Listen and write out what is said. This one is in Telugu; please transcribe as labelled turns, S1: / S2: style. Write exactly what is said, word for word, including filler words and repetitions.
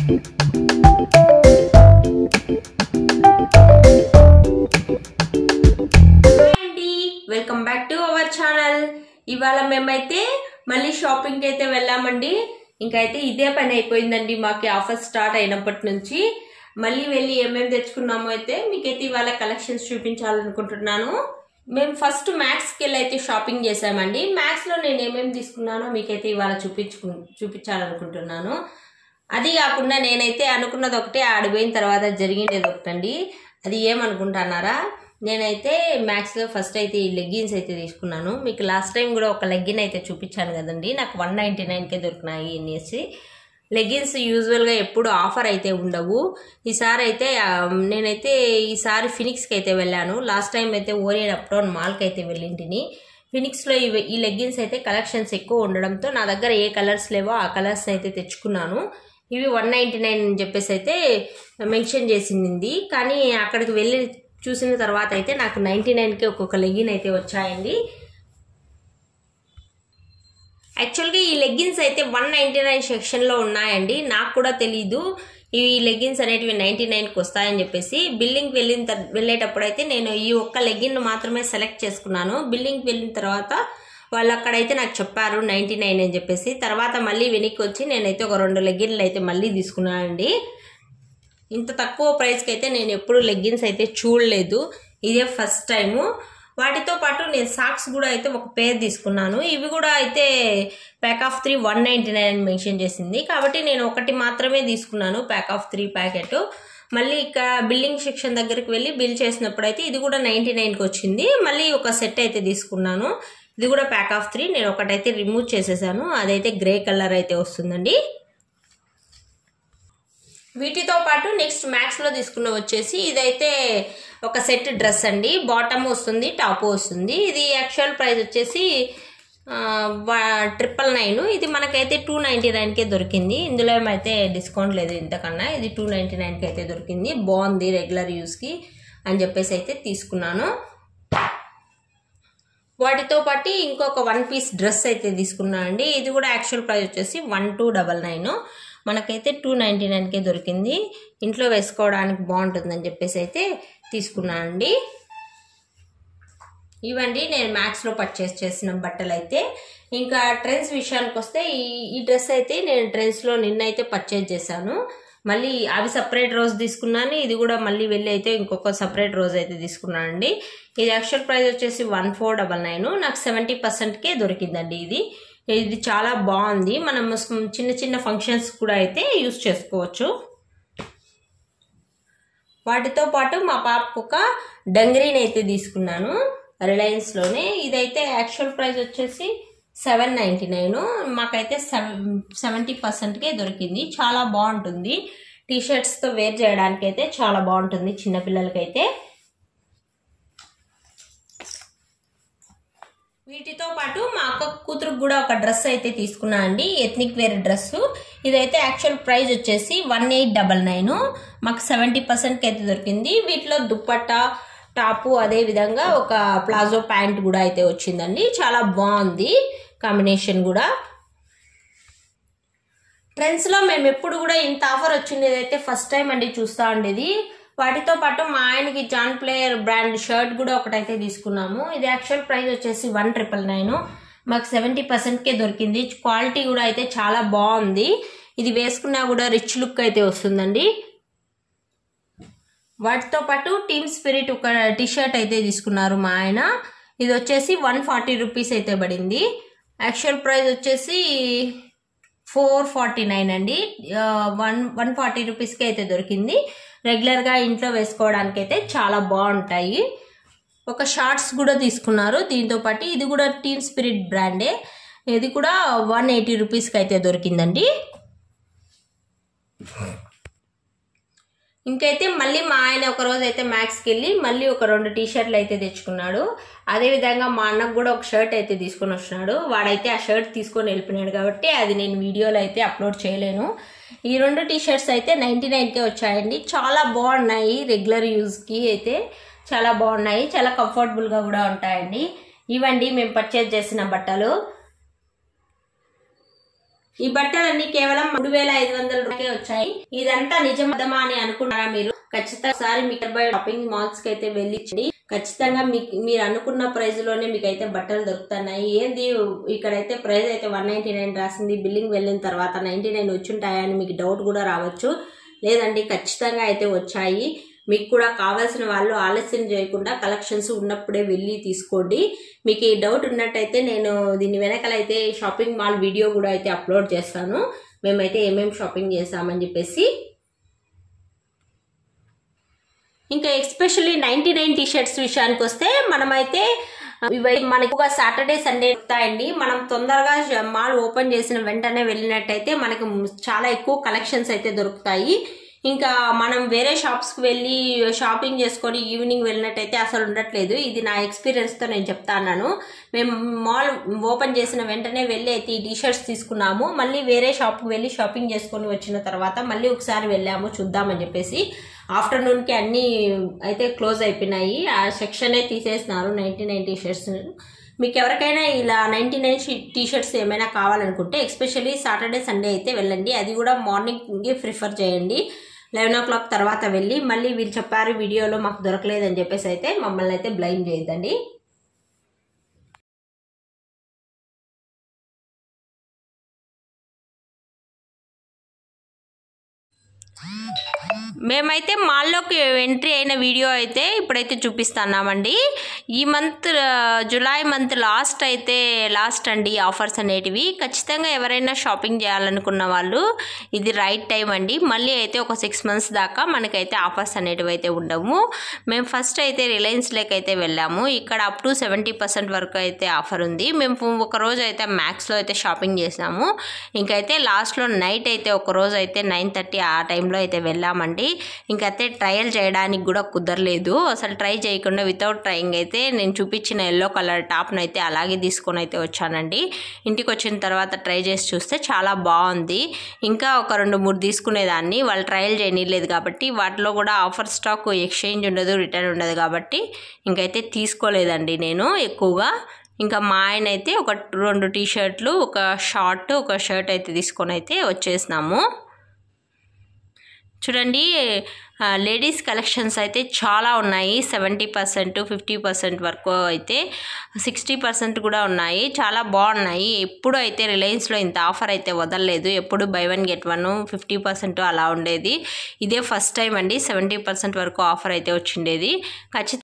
S1: Welcome back to our channel. ఇవాళ మేమైతే మళ్ళీ షాపింగ్కి అయితే వెళ్ళామండి. ఇంకైతే ఇదే పని అయిపోయిందండి మాకు ఆఫర్ స్టార్ట్ అయినప్పటి నుంచి. మళ్ళీ వెళ్ళి ఏమేమి తెచ్చుకున్నామో అయితే మీకైతే ఇవాళ కలెక్షన్స్ చూపించాలనుకుంటున్నాను. మేము ఫస్ట్ మ్యాక్స్కి వెళ్ళి అయితే షాపింగ్ చేసామండి. మ్యాక్స్లో నేను ఏమేమి తీసుకున్నానో మీకైతే ఇవాళ చూపించుకు చూపించాలనుకుంటున్నాను. అది కాకుండా నేనైతే అనుకున్నది ఒకటే, ఆడిపోయిన తర్వాత జరిగిండేది ఒకటండి. అది ఏమనుకుంటున్నారా, నేనైతే మ్యాక్స్లో ఫస్ట్ అయితే ఈ లెగ్గిన్స్ అయితే తీసుకున్నాను. మీకు లాస్ట్ టైం కూడా ఒక లెగ్గిన్ అయితే చూపించాను కదండి, నాకు వన్ నైంటీ నైన్కే దొరికినాయి అనేసి. లెగ్గిన్స్ యూజువల్గా ఎప్పుడు ఆఫర్ అయితే ఉండవు. ఈసారి అయితే నేనైతే ఈసారి ఫినిక్స్కి అయితే వెళ్ళాను. లాస్ట్ టైం అయితే ఓరియన్ అప్టౌన్ మాల్కి అయితే వెళ్ళింటిని. ఫినిక్స్లో ఇవి ఈ లెగ్గిన్స్ అయితే కలెక్షన్స్ ఎక్కువ ఉండడంతో నా దగ్గర ఏ కలర్స్ లేవో ఆ కలర్స్ అయితే తెచ్చుకున్నాను. ఇవి వన్ నైంటీ నైన్ అని చెప్పేసి అయితే మెన్షన్ చేసింది, కానీ అక్కడికి వెళ్ళి చూసిన తర్వాత అయితే నాకు నైంటీ నైన్కే ఒక్కొక్క లెగ్గిన్ అయితే వచ్చాయండి. యాక్చువల్గా ఈ లెగ్గిన్స్ అయితే వన్ నైంటీ నైన్ సెక్షన్లో ఉన్నాయండి. నాకు కూడా తెలీదు ఈ లెగ్గిన్స్ అనేటివి నైంటీ నైన్కి వస్తాయని చెప్పేసి. బిల్లింగ్కి వెళ్ళిన వెళ్ళేటప్పుడు అయితే నేను ఈ ఒక్క లెగ్గిన్ మాత్రమే సెలెక్ట్ చేసుకున్నాను. బిల్లింగ్కి వెళ్ళిన తర్వాత వాళ్ళు అక్కడైతే నాకు చెప్పారు నైంటీ నైన్ అని చెప్పేసి. తర్వాత మళ్ళీ వెనక్కి వచ్చి నేనైతే ఒక రెండు లెగ్గిన్లు అయితే మళ్ళీ తీసుకున్నానండి. ఇంత తక్కువ ప్రైస్కి అయితే నేను ఎప్పుడు లెగ్గిన్స్ అయితే చూడలేదు, ఇదే ఫస్ట్ టైము. వాటితో పాటు నేను సాక్స్ కూడా అయితే ఒక పేర్ తీసుకున్నాను. ఇవి కూడా అయితే pack of three one ninety nine అని మెన్షన్ చేసింది, కాబట్టి నేను ఒకటి మాత్రమే తీసుకున్నాను ప్యాక్ ఆఫ్ త్రీ ప్యాకెట్. మళ్ళీ ఇక్కడ బిల్లింగ్ సెక్షన్ దగ్గరికి వెళ్ళి బిల్ చేసినప్పుడు అయితే ఇది కూడా నైంటీ నైన్కి వచ్చింది. మళ్ళీ ఒక సెట్ అయితే తీసుకున్నాను, ఇది కూడా ప్యాక్ ఆఫ్ త్రీ. నేను ఒకటైతే రిమూవ్ చేసేసాను, అదైతే గ్రే కలర్ అయితే వస్తుందండి. వీటితో పాటు నెక్స్ట్ మ్యాక్స్లో తీసుకున్న వచ్చేసి ఇదైతే ఒక సెట్ డ్రెస్ అండి. బాటమ్ వస్తుంది, టాప్ వస్తుంది. ఇది యాక్చువల్ ప్రైస్ వచ్చేసి ట్రిపుల్ నైన్. ఇది మనకైతే టూ నైంటీ నైన్కే దొరికింది. ఇందులో ఏమైతే డిస్కౌంట్ లేదు ఇంతకన్నా. ఇది టూ నైంటీ నైన్కి అయితే దొరికింది. బాగుంది రెగ్యులర్ యూస్కి అని చెప్పేసి అయితే తీసుకున్నాను. వాటితో పాటు ఇంకొక వన్ పీస్ డ్రెస్ అయితే తీసుకున్నాను అండి. ఇది కూడా యాక్చువల్ ప్రైస్ వచ్చేసి వన్ టూ డబల్ నైన్ మనకైతే టూ నైంటీ నైన్కే దొరికింది. ఇంట్లో వేసుకోవడానికి బాగుంటుందని చెప్పేసి అయితే తీసుకున్నానండి. ఇవండి నేను మ్యాక్స్లో పర్చేస్ చేసిన బట్టలు అయితే. ఇంకా ట్రెండ్స్ విషయానికి వస్తే ఈ ఈ డ్రెస్ అయితే నేను ట్రెండ్స్లో నిన్నైతే పర్చేస్ చేశాను. మళ్ళీ అవి సపరేట్ రోజు తీసుకున్నాను, ఇది కూడా మళ్ళీ వెళ్ళి అయితే ఇంకొక సపరేట్ రోజు అయితే తీసుకున్నానండి. ఇది యాక్చువల్ ప్రైస్ వచ్చేసి వన్ ఫోర్ డబల్ నైన్ నాకు సెవెంటీ పర్సెంట్కే దొరికిందండి. ఇది ఇది చాలా బాగుంది. మనం చిన్న చిన్న ఫంక్షన్స్ కూడా అయితే యూస్ చేసుకోవచ్చు. వాటితో పాటు మా పాపకు ఒక డంగ్రీని అయితే తీసుకున్నాను రిలయన్స్లోనే. ఇదైతే యాక్చువల్ ప్రైస్ వచ్చేసి సెవెన్ నైంటీ నైన్ మాకైతే సెవెన్ సెవెంటీ పర్సెంట్కే దొరికింది. చాలా బాగుంటుంది, టీషర్ట్స్తో వేర్ చేయడానికి అయితే చాలా బాగుంటుంది చిన్నపిల్లలకైతే. వీటితో పాటు మా అక్క కూతురుకు కూడా ఒక డ్రెస్ అయితే తీసుకున్నా అండి, ఎథ్నిక్ వేర్ డ్రెస్. ఇదైతే యాక్చువల్ ప్రైస్ వచ్చేసి వన్ ఎయిట్ డబల్ నైన్ మాకు సెవెంటీ పర్సెంట్కి అయితే దొరికింది. వీటిలో దుప్పట్టా, టాపు, అదే విధంగా ఒక ప్లాజో ప్యాంట్ కూడా అయితే వచ్చిందండి. చాలా బాగుంది కాంబినేషన్ కూడా. ట్రెండ్స్లో మేము ఎప్పుడు కూడా ఇంత ఆఫర్ వచ్చిండేది అయితే ఫస్ట్ టైం అండి చూస్తూ ఉండేది. వాటితో పాటు మా ఆయనకి జాన్ ప్లేయర్ బ్రాండ్ షర్ట్ కూడా ఒకటైతే తీసుకున్నాము. ఇది యాక్చువల్ ప్రైస్ వచ్చేసి వన్ ట్రిపుల్ నైన్ మాకు సెవెంటీ పర్సెంట్కే దొరికింది. క్వాలిటీ కూడా అయితే చాలా బాగుంది. ఇది వేసుకున్నా కూడా రిచ్ లుక్ అయితే వస్తుందండి. వాటితో పాటు టీమ్ స్పిరిట్ ఒక టీషర్ట్ అయితే తీసుకున్నారు మా ఆయన. ఇది వచ్చేసి వన్ ఫార్టీ రూపీస్ అయితే పడింది. యాక్చువల్ ప్రైస్ వచ్చేసి ఫోర్ ఫార్టీ నైన్ అండి. వన్ వన్ ఫార్టీ రూపీస్కి అయితే దొరికింది. రెగ్యులర్గా ఇంట్లో వేసుకోవడానికి అయితే చాలా బాగుంటాయి. ఒక షార్ట్స్ కూడా తీసుకున్నారు దీంతో పాటు. ఇది కూడా టీమ్ స్పిరిట్ బ్రాండే. ఇది కూడా వన్ ఎయిటీ రూపీస్కి అయితే దొరికిందండి. ఇంకైతే మళ్ళీ మా ఆయన ఒక రోజు అయితే మ్యాక్స్కి వెళ్ళి మళ్ళీ ఒక రెండు టీ షర్ట్లు అయితే తెచ్చుకున్నాడు. అదేవిధంగా మా అన్నకు కూడా ఒక షర్ట్ అయితే తీసుకొని వచ్చినాడు. వాడైతే ఆ షర్ట్ తీసుకొని వెళ్ళిపోయినాడు కాబట్టి అది నేను వీడియోలో అయితే అప్లోడ్ చేయలేను. ఈ రెండు టీ షర్ట్స్ అయితే నైంటీ నైన్కే వచ్చాయండి. చాలా బాగున్నాయి, రెగ్యులర్ యూజ్కి అయితే చాలా బాగున్నాయి, చాలా కంఫర్టబుల్గా కూడా ఉంటాయండి. ఇవండి మేము పర్చేజ్ చేసిన బట్టలు. ఈ బట్టలన్నీ కేవలం మూడు వేల ఐదు వందల రూపాయలకే వచ్చాయి. ఇదంతా నిజమా అని అనుకున్నారా మీరు? ఖచ్చితంగా ఒకసారి మీ నియర్ బై షాపింగ్ మాల్స్ కి అయితే వెళ్ళించండి. ఖచ్చితంగా మీకు మీరు అనుకున్న ప్రైస్ లోనే మీకు అయితే బట్టలు దొరుకుతున్నాయి. ఏంది ఇక్కడైతే ప్రైస్ అయితే వన్ నైన్టీ నైన్ రాసింది, బిల్లింగ్ వెళ్ళిన తర్వాత నైన్టీ నైన్ వచ్చుంటాయా అని మీకు డౌట్ కూడా రావచ్చు. లేదండి, ఖచ్చితంగా అయితే వచ్చాయి. మీకు కూడా కావాల్సిన వాళ్ళు ఆలస్యం చేయకుండా కలెక్షన్స్ ఉన్నప్పుడే వెళ్ళి తీసుకోండి. మీకు ఈ డౌట్ ఉన్నట్టయితే నేను దీని వెనకాలైతే షాపింగ్ మాల్ వీడియో కూడా అయితే అప్లోడ్ చేస్తాను, మేమైతే ఏమేమి షాపింగ్ చేసామని చెప్పేసి. ఇంకా especially ninety nine T shirts విషయానికి వస్తే మనమైతే ఇవి మనకు సాటర్డే సండే వస్తాయండి. మనం తొందరగా మాల్ ఓపెన్ చేసిన వెంటనే వెళ్ళినట్టయితే మనకు చాలా ఎక్కువ కలెక్షన్స్ అయితే దొరుకుతాయి. ఇంకా మనం వేరే షాప్స్ కి వెళ్ళి షాపింగ్ చేసుకొని ఈవినింగ్ వెళ్ళినట్టయితే అసలు ఉండట్లేదు. ఇది నా ఎక్స్పీరియన్స్ తో నేను చెప్తాను. మేము మాల్ ఓపెన్ చేసిన వెంటనే వెళ్ళి అయితే ఈ టీ షర్ట్స్ తీసుకున్నాము. మళ్ళీ వేరే షాప్ కి వెళ్ళి షాపింగ్ చేసుకొని వచ్చిన తర్వాత మళ్ళీ ఒకసారి వెళ్ళాము చూద్దామని చెప్పేసి. ఆఫ్టర్నూన్ కి అన్ని అయితే క్లోజ్ అయిపోయినాయి, ఆ సెక్షన్ తీసేసినారు నైన్టీ నైన్ టీ షర్ట్స్. మీకు ఎవరికైనా ఇలా నైన్టీ నైన్ టీ షర్ట్స్ ఏమైనా కావాలనుకుంటే ఎస్పెషల్లీ సాటర్డే సండే అయితే వెళ్ళండి. అది కూడా మార్నింగ్ ప్రిఫర్ చేయండి. లెవెన్ ఓ క్లాక్ తర్వాత వెళ్ళి మళ్ళీ వీళ్ళు చెప్పారు వీడియోలో మాకు దొరకలేదని చెప్పేసి అయితే మమ్మల్ని అయితే బ్లైమ్ చేయొద్దండి. మేమైతే మాల్లోకి ఎంట్రీ అయిన వీడియో అయితే ఇప్పుడైతే చూపిస్తున్నామండి. ఈ మంత్ జూలై మంత్ లాస్ట్ అయితే లాస్ట్ అండి ఆఫర్స్ అనేటివి. ఖచ్చితంగా ఎవరైనా షాపింగ్ చేయాలనుకున్న వాళ్ళు ఇది రైట్ టైం అండి. మళ్ళీ అయితే ఒక సిక్స్ మంత్స్ దాకా మనకైతే ఆఫర్స్ అనేటివి అయితే ఉండవు. మేము ఫస్ట్ అయితే రిలయన్స్ లేక్ అయితే వెళ్ళాము. ఇక్కడ అప్ టు సెవెంటీ పర్సెంట్ వరకు అయితే ఆఫర్ ఉంది. మేము ఒక రోజు అయితే మ్యాక్స్లో అయితే షాపింగ్ చేసాము. ఇంకైతే లాస్ట్లో నైట్ అయితే ఒక రోజు అయితే నైన్ థర్టీ ఆ టైంలో అయితే వెళ్ళామండి. ఇంకైతే ట్రయల్ చేయడానికి కూడా కుదరలేదు. అసలు ట్రై చేయకుండా వితౌట్ ట్రయింగ్ అయితే నేను చూపించిన ఎల్లో కలర్ టాప్ను అయితే అలాగే తీసుకొని అయితే వచ్చానండి. ఇంటికి వచ్చిన తర్వాత ట్రై చేసి చూస్తే చాలా బాగుంది. ఇంకా ఒక రెండు మూడు తీసుకునేదాన్ని, వాళ్ళు ట్రయల్ చేయలేదు కాబట్టి. వాటిలో కూడా ఆఫర్ స్టాక్ ఎక్స్చేంజ్ ఉండదు, రిటర్న్ ఉండదు కాబట్టి ఇంకైతే తీసుకోలేదండి నేను ఎక్కువగా. ఇంకా మా ఆయన అయితే ఒక రెండు టీ షర్ట్లు, ఒక షార్ట్, ఒక షర్ట్ అయితే తీసుకొని అయితే వచ్చేసినాము. చూడండి, లేడీస్ కలెక్షన్స్ అయితే చాలా ఉన్నాయి. సెవెంటీ పర్సెంట్ ఫిఫ్టీ పర్సెంట్ వరకు అయితే సిక్స్టీ పర్సెంట్ కూడా ఉన్నాయి. చాలా బాగున్నాయి. ఎప్పుడు అయితే రిలయన్స్లో ఇంత ఆఫర్ అయితే వదలలేదు. ఎప్పుడు buy one get one fifty percent అలా ఉండేది. ఇదే ఫస్ట్ టైం అండి సెవెంటీ పర్సెంట్ వరకు ఆఫర్ అయితే వచ్చిండేది. ఖచ్చితంగా